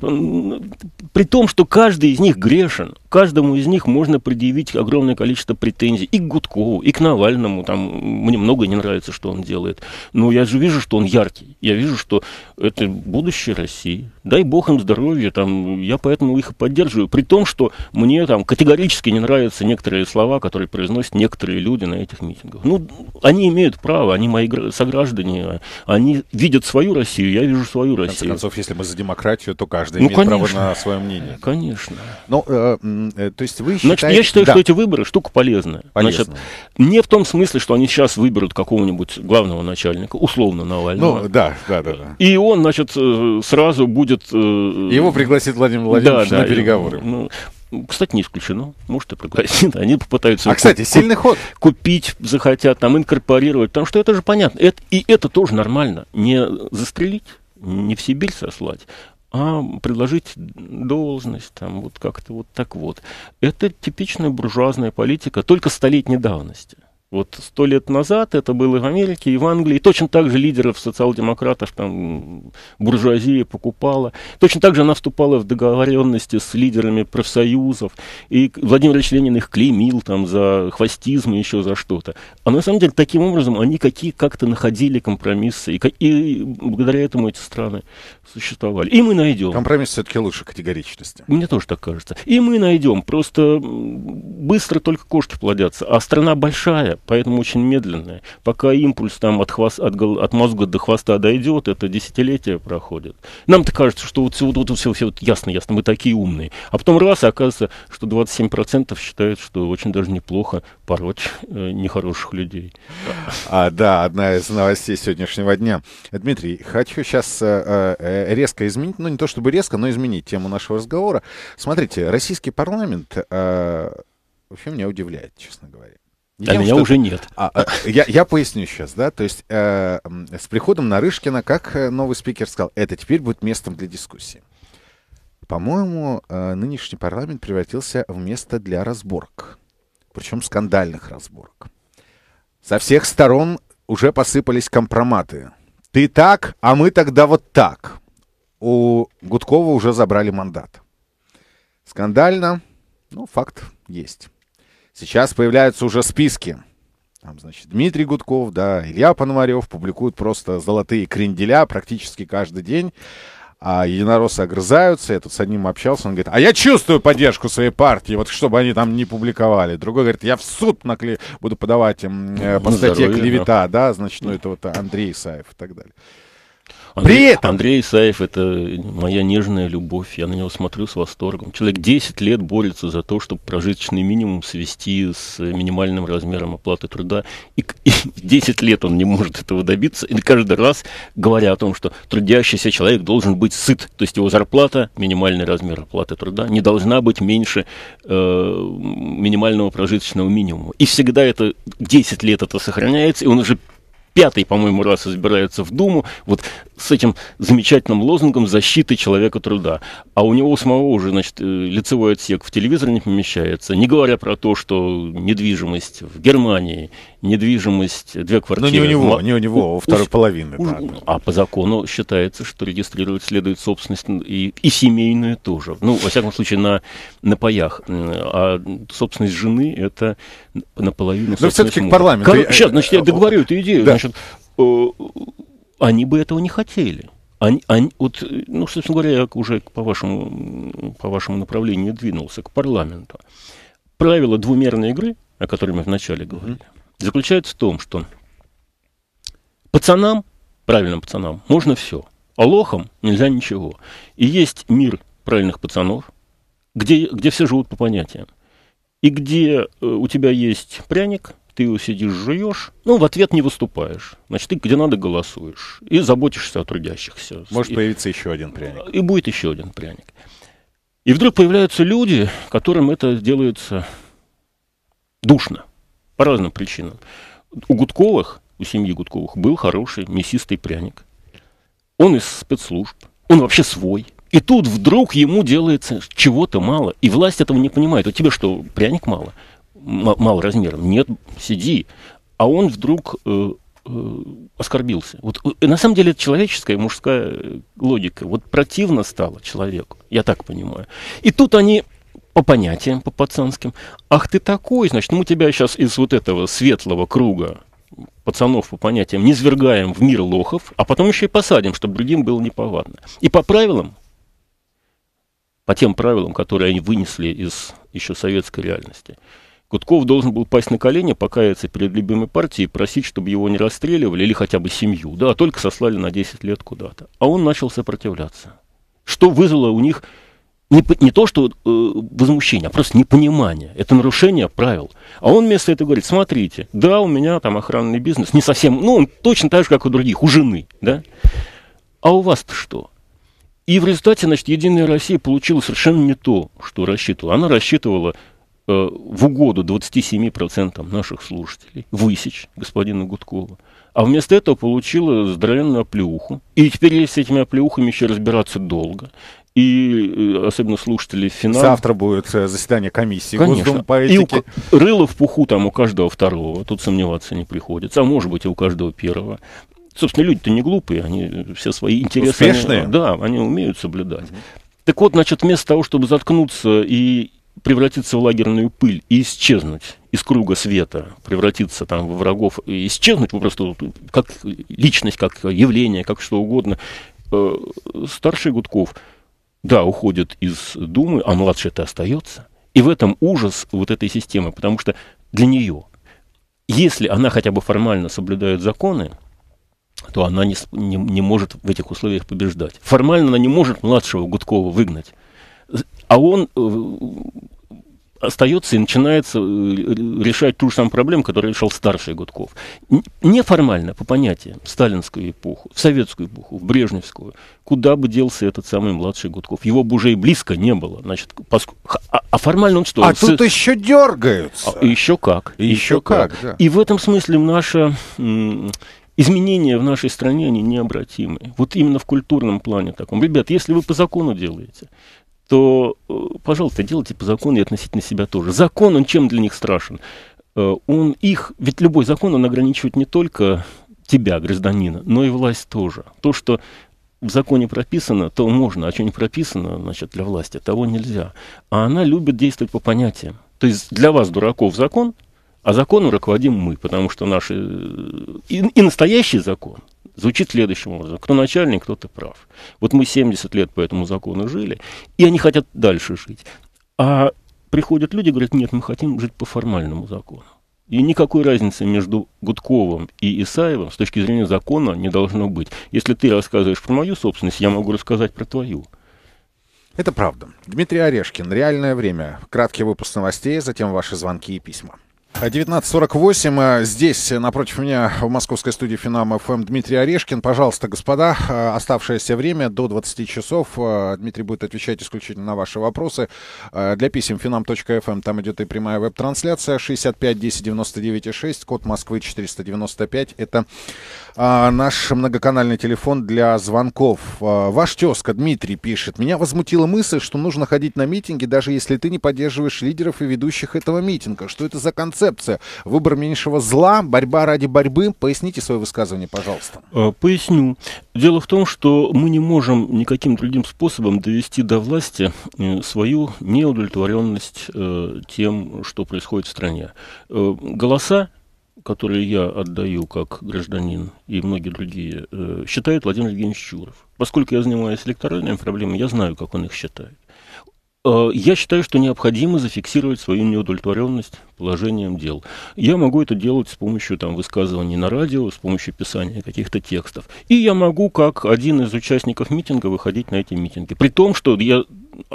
При том, что каждый из них грешен. Каждому из них можно предъявить огромное количество претензий. И к Гудкову, и к Навальному. Там, мне многое не нравится, что он делает. Но я же вижу, что он яркий. Я вижу, что это будущее России. Дай бог им здоровья. Там, я поэтому их и поддерживаю. При том, что мне там категорически не нравятся некоторые слова, которые произносят некоторые люди на этих митингах. Ну, они имеют право, они мои сограждане, они видят свою Россию, я вижу свою Россию. В конце концов, если мы за демократию, то каждый ну, имеет конечно. право на свое мнение. Конечно. Ну, э, э, то есть вы считаете... Значит, я считаю, да. что эти выборы штука полезная. Полезная. Значит, не в том смысле, что они сейчас выберут какого-нибудь главного начальника, условно Навального. Ну, да, да, да. да. И он, значит, сразу будет... Его пригласит Владимир Владимирович да, на да, переговоры. Ну, кстати, не исключено. Может, и пригласит. Они попытаются... А, кстати, сильный ход. Купить захотят, там, инкорпорировать. Потому что это же понятно. Это, и это тоже нормально. Не застрелить, не в Сибирь сослать, а предложить должность, там, вот как-то вот так вот. Это типичная буржуазная политика, только столетней давности. Вот сто лет назад это было и в Америке, и в Англии. И точно так же лидеров социал-демократов там буржуазия покупала. Точно так же она вступала в договоренности с лидерами профсоюзов. И Владимир Ильич Ленин их клеймил там за хвостизм и еще за что-то. А на самом деле таким образом они какие как-то находили компромиссы. И, и благодаря этому эти страны существовали. И мы найдем. Компромисс все-таки лучше категоричности. Мне тоже так кажется. И мы найдем. Просто быстро только кошки плодятся. А страна большая, поэтому очень медленная. Пока импульс там от, хвост, от, от мозга до хвоста дойдет, это десятилетия проходит. Нам-то кажется, что вот все, вот, вот, все, все вот ясно, ясно, мы такие умные. А потом раз, и оказывается, что двадцать семь процентов считают, что очень даже неплохо пороть э, нехороших людей. А, да, одна из новостей сегодняшнего дня. Дмитрий, хочу сейчас э, э, резко изменить, ну не то чтобы резко, но изменить тему нашего разговора. Смотрите, российский парламент э, вообще меня удивляет, честно говоря. Не а тем, меня уже нет. А, а, я, я поясню сейчас, да, то есть э, с приходом Нарышкина, как новый спикер сказал, это теперь будет местом для дискуссии. По-моему, э, нынешний парламент превратился в место для разборок, причем скандальных разборок. Со всех сторон уже посыпались компроматы. Ты так, а мы тогда вот так. У Гудкова уже забрали мандат. Скандально, ну, факт есть. Сейчас появляются уже списки. Там, значит, Дмитрий Гудков, да, Илья Пономарев публикуют просто золотые кренделя практически каждый день. А единороссы огрызаются. Я тут с одним общался, он говорит, а я чувствую поддержку своей партии, вот чтобы они там не публиковали. Другой говорит, я в суд накле... буду подавать им э, по статье клевета, да, значит, ну это вот Андрей Исаев и так далее. Андрей, При этом... Андрей Исаев — это моя нежная любовь, я на него смотрю с восторгом. Человек десять лет борется за то, чтобы прожиточный минимум свести с минимальным размером оплаты труда, и, и десять лет он не может этого добиться, и каждый раз говоря о том, что трудящийся человек должен быть сыт, то есть его зарплата, минимальный размер оплаты труда, не должна быть меньше э, минимального прожиточного минимума. И всегда это, десять лет это сохраняется, и он уже пятый, по-моему, раз избирается в Думу вот с этим замечательным лозунгом защиты человека труда. А у него у самого уже, значит, лицевой отсек в телевизор не помещается, не говоря про то, что недвижимость в Германии, недвижимость, две квартиры... Но не у него, в... не у него, у второй у... половины. У... Да. А по закону считается, что регистрировать следует собственность и, и семейную тоже. Ну, во всяком случае, на, на паях. А собственность жены — это наполовину собственность все-таки мужа. к парламенту. Кор... Сейчас, значит, я договорю эту идею. Да. Значит, э, они бы этого не хотели. Они, они, вот, ну, собственно говоря, я уже по вашему, по вашему направлению двинулся к парламенту. Правило двумерной игры, о которой мы вначале говорили, mm-hmm. заключается в том, что пацанам, правильным пацанам, можно все, а лохам нельзя ничего. И есть мир правильных пацанов, где, где все живут по понятиям. И где э, у тебя есть пряник, ты его сидишь, жуешь, ну, в ответ не выступаешь. Значит, ты где надо голосуешь. И заботишься о трудящихся. Может и, появиться еще один пряник. И будет еще один пряник. И вдруг появляются люди, которым это делается душно. По разным причинам. У Гудковых, у семьи Гудковых, был хороший мясистый пряник. Он из спецслужб. Он вообще свой. И тут вдруг ему делается чего-то мало. И власть этого не понимает. У тебя что, пряник мало? М- мало размером? Нет, сиди. А он вдруг э, э, оскорбился. Вот, и на самом деле это человеческая, мужская логика. Вот противно стало человеку. Я так понимаю. И тут они по понятиям, по пацанским. Ах, ты такой, значит, мы тебя сейчас из вот этого светлого круга пацанов по понятиям низвергаем в мир лохов, а потом еще и посадим, чтобы другим было неповадно. И по правилам, по тем правилам, которые они вынесли из еще советской реальности, Гудков должен был пасть на колени, покаяться перед любимой партией, просить, чтобы его не расстреливали, или хотя бы семью, да, а только сослали на десять лет куда-то. А он начал сопротивляться. Что вызвало у них не, не то, что э, возмущение, а просто непонимание. Это нарушение правил. А он вместо этого говорит: смотрите, да, у меня там охранный бизнес, не совсем, ну, он точно так же, как у других, у жены, да. А у вас-то что? И в результате, значит, Единая Россия получила совершенно не то, что рассчитывала. Она рассчитывала э, в угоду двадцати семи процентам наших слушателей высечь господина Гудкова. А вместо этого получила здоровенную оплеуху. И теперь с этими оплеухами еще разбираться долго. И э, особенно слушатели финала. Завтра будет заседание комиссии Госдумы по этике. И у, рыло в пуху там у каждого второго. Тут сомневаться не приходится. А может быть и у каждого первого. Собственно, люди-то не глупые, они все свои интересы... Успешные? Они, да, они умеют соблюдать. Mm-hmm. Так вот, значит, вместо того, чтобы заткнуться и превратиться в лагерную пыль и исчезнуть из круга света, превратиться там в врагов, и исчезнуть просто как личность, как явление, как что угодно, э, старший Гудков, да, уходит из Думы, а младший-то остается. И в этом ужас вот этой системы, потому что для нее, если она хотя бы формально соблюдает законы, то она не, не, не может в этих условиях побеждать. Формально она не может младшего Гудкова выгнать. А он э, остается и начинается решать ту же самую проблему, которую решал старший Гудков. Неформально, по понятиям, в сталинскую эпоху, в советскую эпоху, в брежневскую, куда бы делся этот самый младший Гудков? Его бы уже и близко не было. Значит, поск... а, а формально он что? А С... тут еще дергаются. А, еще как. И еще как, как да. И в этом смысле наша... М- изменения в нашей стране, они необратимы. Вот именно в культурном плане таком. Ребят, если вы по закону делаете, то, пожалуйста, делайте по закону и относительно себя тоже. Закон, он чем для них страшен? Он их, ведь любой закон, он ограничивает не только тебя, гражданина, но и власть тоже. То, что в законе прописано, то можно, а что не прописано, значит, для власти, того нельзя. А она любит действовать по понятиям. То есть для вас, дураков, закон, а законом руководим мы, потому что наш и, и настоящий закон звучит следующим образом. Кто начальник, кто ты прав. Вот мы семьдесят лет по этому закону жили, и они хотят дальше жить. А приходят люди и говорят: нет, мы хотим жить по формальному закону. И никакой разницы между Гудковым и Исаевым с точки зрения закона не должно быть. Если ты рассказываешь про мою собственность, я могу рассказать про твою. Это правда. Дмитрий Орешкин, «Реальное время». Краткий выпуск новостей, затем ваши звонки и письма. девятнадцать сорок восемь. Здесь, напротив меня, в московской студии Финам-ФМ, Дмитрий Орешкин. Пожалуйста, господа, оставшееся время до двадцати часов. Дмитрий будет отвечать исключительно на ваши вопросы. Для писем финам точка эф эм, там идет и прямая веб-трансляция. шестьдесят пять десять девяносто девять шесть, код Москвы четыреста девяносто пять. Это а, наш многоканальный телефон для звонков. А, ваш тезка Дмитрий пишет: меня возмутила мысль, что нужно ходить на митинги, даже если ты не поддерживаешь лидеров и ведущих этого митинга. Что это за концепция? Выбор меньшего зла, борьба ради борьбы. Поясните свое высказывание, пожалуйста. Поясню. Дело в том, что мы не можем никаким другим способом довести до власти свою неудовлетворенность тем, что происходит в стране. Голоса который я отдаю как гражданин и многие другие, э, считает Владимир Евгеньевич Чуров. Поскольку я занимаюсь электоральными проблемами, я знаю, как он их считает. Э, я считаю, что необходимо зафиксировать свою неудовлетворенность положением дел. Я могу это делать с помощью там, высказываний на радио, с помощью писания каких-то текстов. И я могу, как один из участников митинга, выходить на эти митинги. При том, что я,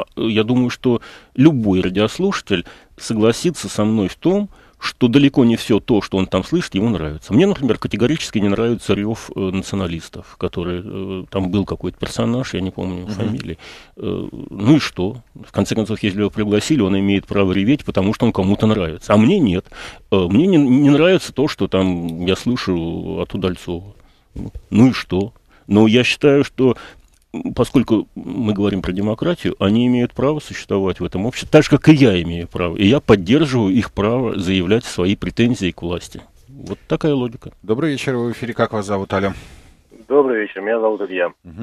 я думаю, что любой радиослушатель согласится со мной в том, что далеко не все то, что он там слышит, ему нравится. Мне, например, категорически не нравится рев э, националистов, который э, там был какой-то персонаж, я не помню uh-huh. фамилии. Э, ну и что? В конце концов, если его пригласили, он имеет право реветь, потому что он кому-то нравится. А мне нет. Э, мне не, не нравится то, что там я слышу от Удальцова. Ну и что? Но я считаю, что поскольку мы говорим про демократию, они имеют право существовать в этом обществе, так же, как и я имею право. И я поддерживаю их право заявлять свои претензии к власти. Вот такая логика. Добрый вечер, вы в эфире. Как вас зовут, Аля? Добрый вечер, меня зовут Илья. Угу.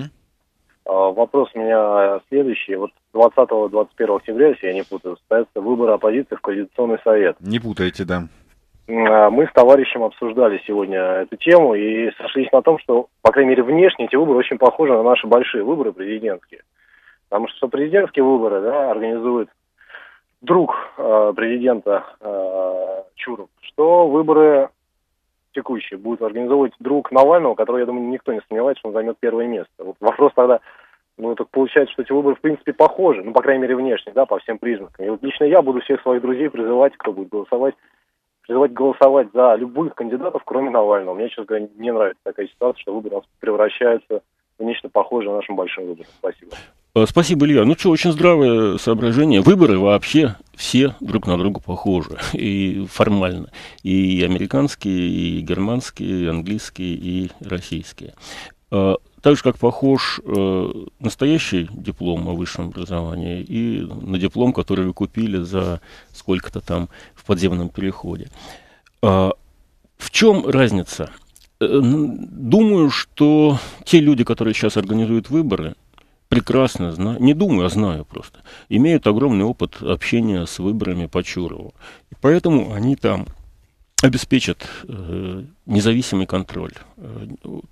А, вопрос у меня следующий. Вот двадцатого — двадцать первого октября, если я не путаю, состоятся выборы оппозиции в Координационный совет. Не путаете, да. Мы с товарищем обсуждали сегодня эту тему и сошлись на том, что, по крайней мере, внешне эти выборы очень похожи на наши большие выборы президентские. Потому что президентские выборы, да, организует друг э, президента э, Чуров, что выборы текущие будут организовывать друг Навального, который, я думаю, никто не сомневается, что он займет первое место. Вот вопрос тогда, ну, так получается, что эти выборы, в принципе, похожи, ну, по крайней мере, внешне, да, по всем признакам. И вот лично я буду всех своих друзей призывать, кто будет голосовать, призывать голосовать за любых кандидатов, кроме Навального. Мне, честно говоря, не нравится такая ситуация, что выборы у нас превращаются в нечто похожее на нашим большим выборам. Спасибо. Спасибо, Илья. Ну что, очень здравое соображение. Выборы вообще все друг на друга похожи. И формально. И американские, и германские, и английские, и российские. Так же, как похож э, настоящий диплом о высшем образовании и на диплом, который вы купили за сколько-то там в подземном переходе. Э, в чем разница? Э, думаю, что те люди, которые сейчас организуют выборы, прекрасно знаю, не думаю, а знаю просто, имеют огромный опыт общения с выборами по Чурову. И поэтому они там обеспечат э, независимый контроль. Э,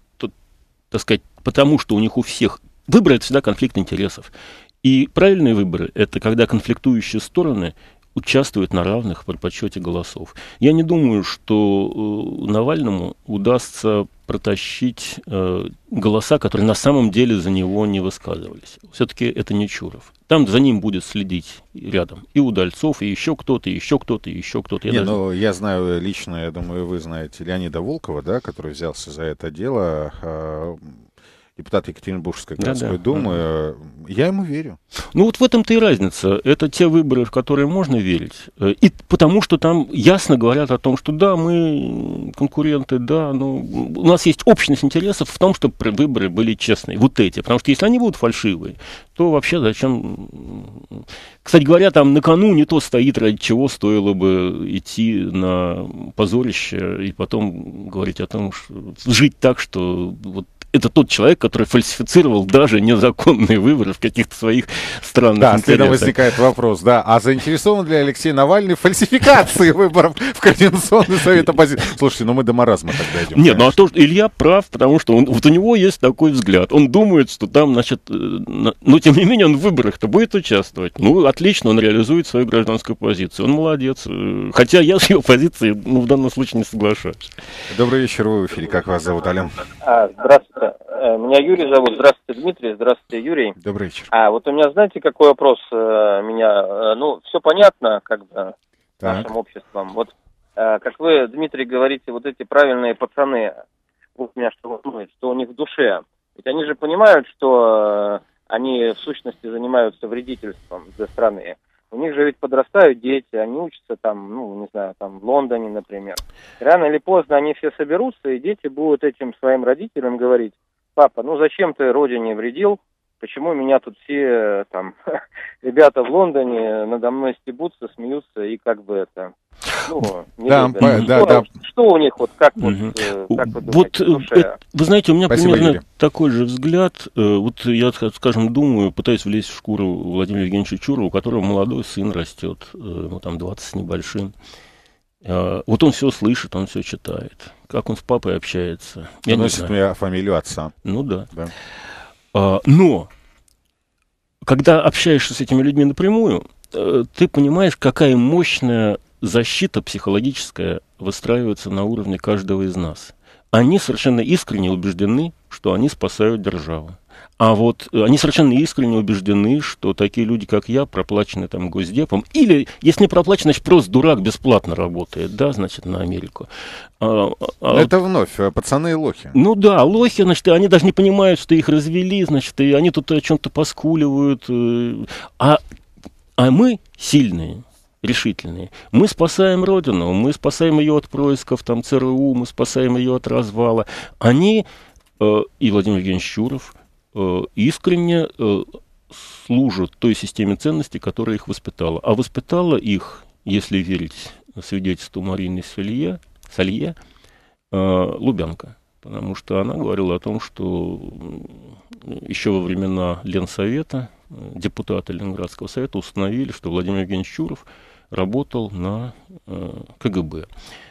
так сказать, потому что у них у всех выборы — это всегда конфликт интересов. И правильные выборы — это когда конфликтующие стороны участвуют на равных при подсчете голосов. Я не думаю, что э, Навальному удастся протащить э, голоса, которые на самом деле за него не высказывались. Все-таки это не Чуров. Там за ним будет следить рядом и Удальцов, и еще кто-то, и еще кто-то, и еще кто-то. Я не, даже... ну, я знаю лично, я думаю, вы знаете Леонида Волкова, да, который взялся за это дело, э, депутат Екатеринбургской городской да, да. думы. Uh-huh. Я ему верю. Ну вот в этом-то и разница. Это те выборы, в которые можно верить. И потому что там ясно говорят о том, что да, мы конкуренты, да, но у нас есть общность интересов в том, чтобы выборы были честные. Вот эти. Потому что если они будут фальшивые, то вообще зачем... Кстати говоря, там на кону не то стоит, ради чего стоило бы идти на позорище и потом говорить о том, что жить так, что вот это тот человек, который фальсифицировал даже незаконные выборы в каких-то своих странных да, интересах. Да, следом возникает вопрос, да, а заинтересован ли Алексей Навальный в фальсификации выборов в Координационный совет оппозиции? Слушайте, ну мы до маразма тогда идем. Нет, конечно. Ну а то, что Илья прав, потому что он, вот у него есть такой взгляд. Он думает, что там, значит, но тем не менее он в выборах-то будет участвовать. Ну, отлично, он реализует свою гражданскую позицию. Он молодец. Хотя я с его позицией, ну, в данном случае не соглашаюсь. Добрый вечер, вы в эфире. Как вас зовут, Ален? А, здравствуйте. Меня Юрий зовут. Здравствуйте, Дмитрий. Здравствуйте, Юрий. Добрый вечер. А вот у меня, знаете, какой вопрос э, меня... Ну, все понятно, как бы, нашим обществом. Вот, э, как вы, Дмитрий, говорите, вот эти правильные пацаны, вот меня что волнует, что у них в душе. Ведь они же понимают, что э, они в сущности занимаются вредительством для страны. У них же ведь подрастают дети, они учатся там, ну, не знаю, там в Лондоне, например. Рано или поздно они все соберутся, и дети будут этим своим родителям говорить: папа, ну зачем ты родине вредил? Почему меня тут все там ребята в Лондоне надо мной стебутся, смеются и как бы это... Ну, не да, любят. по, что, да, да. что у них, вот как вот, угу. э, как вы Вот, думаете, в душе? это, вы знаете, у меня Спасибо, примерно Юрий. такой же взгляд. Вот я, скажем, думаю, пытаюсь влезть в шкуру Владимира Евгеньевича Чурова, у которого молодой сын растет, ему там двадцать с небольшим. Вот он все слышит, он все читает. Как он с папой общается. Я носит мне фамилию отца. Ну да. да. А, но, когда общаешься с этими людьми напрямую, ты понимаешь, какая мощная защита психологическая выстраивается на уровне каждого из нас. Они совершенно искренне убеждены, что они спасают державу. А вот они совершенно искренне убеждены, что такие люди, как я, проплачены там Госдепом, или, если не проплачен, значит, просто дурак бесплатно работает, да, значит, на Америку. А, а, Это вновь пацаны и лохи. Ну да, лохи, значит, они даже не понимают, что их развели, значит, и они тут о чем-то поскуливают. А, а мы сильные, решительные. Мы спасаем Родину, мы спасаем ее от происков, там, ЦРУ, мы спасаем ее от развала. Они, э, и Владимир Евгеньевич Чуров, искренне служат той системе ценностей, которая их воспитала. А воспитала их, если верить свидетельству Марины Салье, Салье Лубянка. Потому что она говорила о том, что еще во времена Ленсовета депутаты Ленинградского совета установили, что Владимир Евгеньевич Чуров работал на КГБ.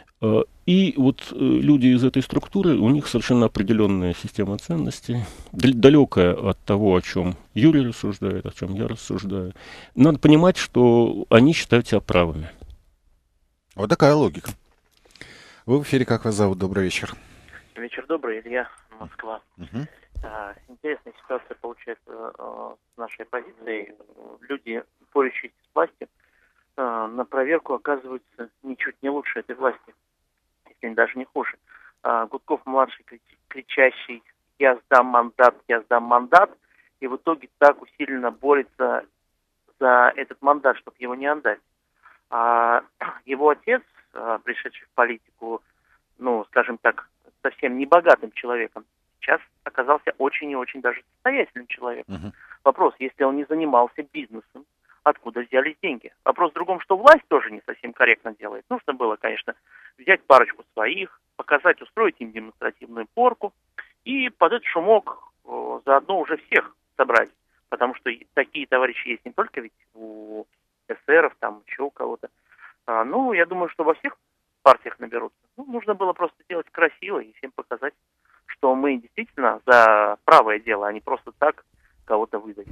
И вот люди из этой структуры, у них совершенно определенная система ценностей, далекая от того, о чем Юрий рассуждает, о чем я рассуждаю. Надо понимать, что они считают себя правыми. Вот такая логика. Вы в эфире, как вас зовут? Добрый вечер. Вечер добрый, Илья, Москва. Uh-huh. А, интересная ситуация получается а, с нашей оппозицией. Люди, борющиеся с властью, а, на проверку оказываются ничуть не лучше этой власти. Даже не хуже. А, Гудков-младший, кричащий «я сдам мандат, я сдам мандат», и в итоге так усиленно борется за этот мандат, чтобы его не отдать. А его отец, а, пришедший в политику, ну, скажем так, совсем не богатым человеком, сейчас оказался очень и очень даже состоятельным человеком. Uh-huh. Вопрос, если он не занимался бизнесом, откуда взялись деньги? Вопрос в другом, что власть тоже не совсем корректно делает. Нужно было, конечно, взять парочку своих, показать, устроить им демонстративную порку и под этот шумок э, заодно уже всех собрать. Потому что такие товарищи есть не только ведь у эсеров, там еще у кого-то. А, ну, я думаю, что во всех партиях наберутся. Ну, нужно было просто делать красиво и всем показать, что мы действительно за правое дело, а не просто так кого-то выдать.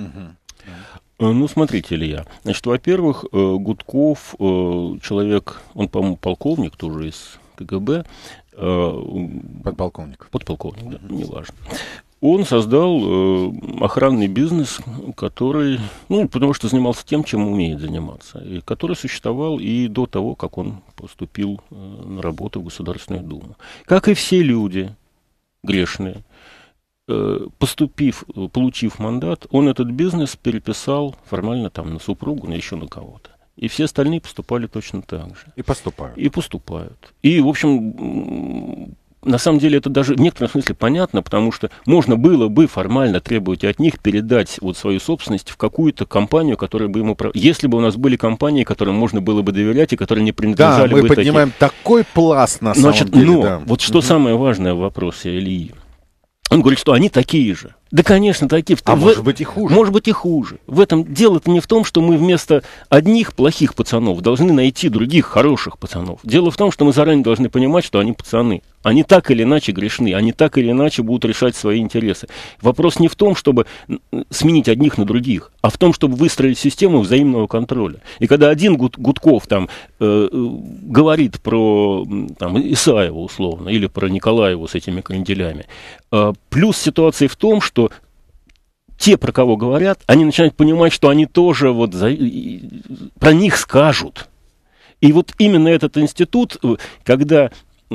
Ну, смотрите, Илья. Значит, во-первых, Гудков, человек, он, по-моему, полковник тоже из КГБ. Подполковник. Подполковник, да, неважно. Он создал охранный бизнес, который, ну, потому что занимался тем, чем умеет заниматься, и который существовал и до того, как он поступил на работу в Государственную Думу. Как и все люди грешные, поступив, получив мандат, он этот бизнес переписал формально там на супругу, на еще на кого-то. И все остальные поступали точно так же. И поступают. И поступают. И, в общем, на самом деле это даже в некотором смысле понятно, потому что можно было бы формально требовать от них передать вот свою собственность в какую-то компанию, которая бы ему... Если бы у нас были компании, которым можно было бы доверять и которые не принадлежали бы... Да, мы поднимаем такие... такой пласт на Значит, самом деле. Но, да. вот что угу. самое важное в вопросе Ильи. Он говорит, что они такие же. Да, конечно, такие. А в... может быть и хуже. Может быть и хуже. В этом дело-то не в том, что мы вместо одних плохих пацанов должны найти других хороших пацанов. Дело в том, что мы заранее должны понимать, что они пацаны. Они так или иначе грешны, они так или иначе будут решать свои интересы. Вопрос не в том, чтобы сменить одних на других, а в том, чтобы выстроить систему взаимного контроля. И когда один Гуд, Гудков там, э, говорит про там, Исаева условно, или про Николаева с этими кренделями, э, плюс ситуация в том, что те, про кого говорят, они начинают понимать, что они тоже вот за, про них скажут. И вот именно этот институт, когда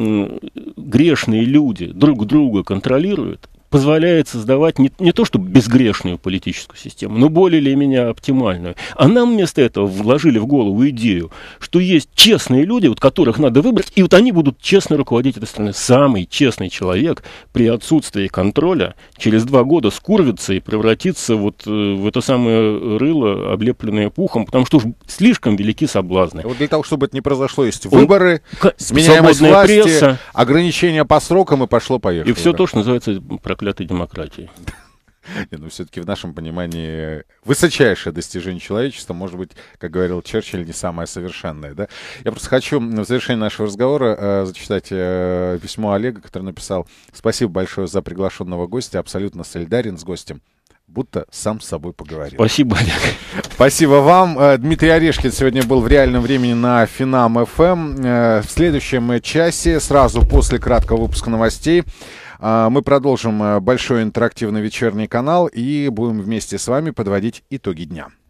грешные люди друг друга контролируют, позволяет создавать не, не то чтобы безгрешную политическую систему, но более или менее оптимальную. А нам вместо этого вложили в голову идею, что есть честные люди, вот, которых надо выбрать, и вот они будут честно руководить этой страной. Самый честный человек при отсутствии контроля через два года скурвится и превратится вот в это самое рыло, облепленное пухом, потому что уж слишком велики соблазны. Вот для того, чтобы это не произошло, есть выборы, Он, сменяемость власти, пресса, ограничения по срокам, и пошло-поехало. И все да. то, что называется проклятой демократией. Не, ну, все-таки в нашем понимании высочайшее достижение человечества, может быть, как говорил Черчилль, не самое совершенное, да? Я просто хочу в завершении нашего разговора э, зачитать э, письмо Олега, который написал: «Спасибо большое за приглашенного гостя, абсолютно солидарен с гостем, будто сам с собой поговорил». Спасибо, Олег. Спасибо вам. Дмитрий Орешкин сегодня был в реальном времени на Финам эф эм. В следующем часе, сразу после краткого выпуска новостей, мы продолжим большой интерактивный вечерний канал и будем вместе с вами подводить итоги дня.